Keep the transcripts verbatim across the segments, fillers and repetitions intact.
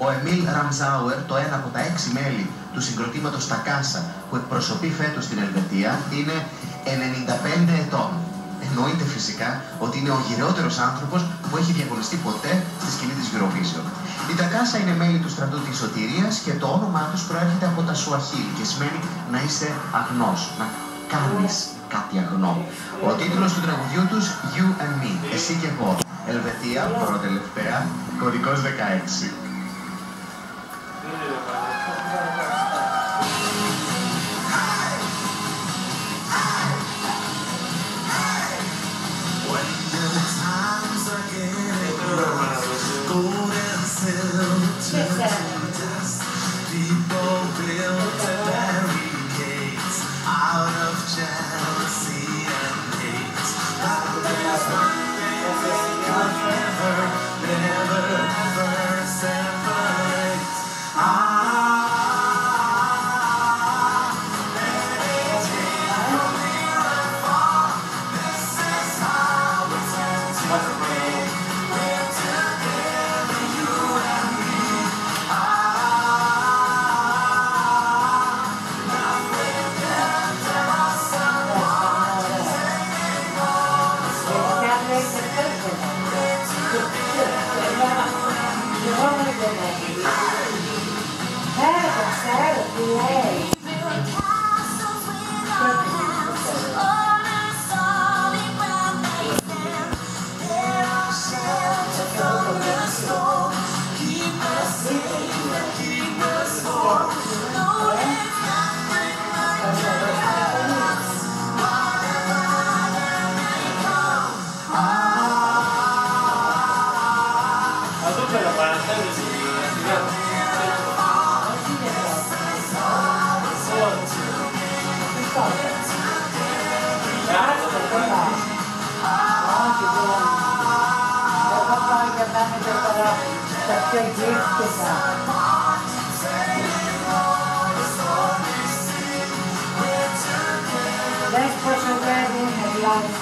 Ο Εμίλ Ραμζάουερ, το ένα από τα έξι μέλη του συγκροτήματος Τα Κάσα που εκπροσωπεί φέτος την Ελβετία, είναι ενενήντα πέντε ετών. Εννοείται φυσικά ότι είναι ο γυραιότερος άνθρωπος που έχει διαγωνιστεί ποτέ στη σκηνή της Eurovision. Η Τα Κάσα είναι μέλη του στρατού της Σωτηρίας και το όνομά τους προέρχεται από τα Σουαχίλ και σημαίνει να είσαι αγνός, να κάνεις κάτι αγνό. Ο τίτλος του τραγουδιού τους You and Me, εσύ και εγώ. Ελβετία, προτελευταία, κωδικός δεκαέξι. People built barricades out of jealousy and hate. But there's one thing they could never, never, never separate. Ah, meditating from near and far. This is how it's meant to be. We're together, you and me. Let's push away in her life.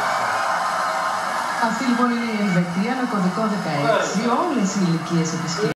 Αυτή λοιπόν είναι η Ελβετία με κωδικό δεκαέξι, όλες οι ηλικίες επισκέπτες.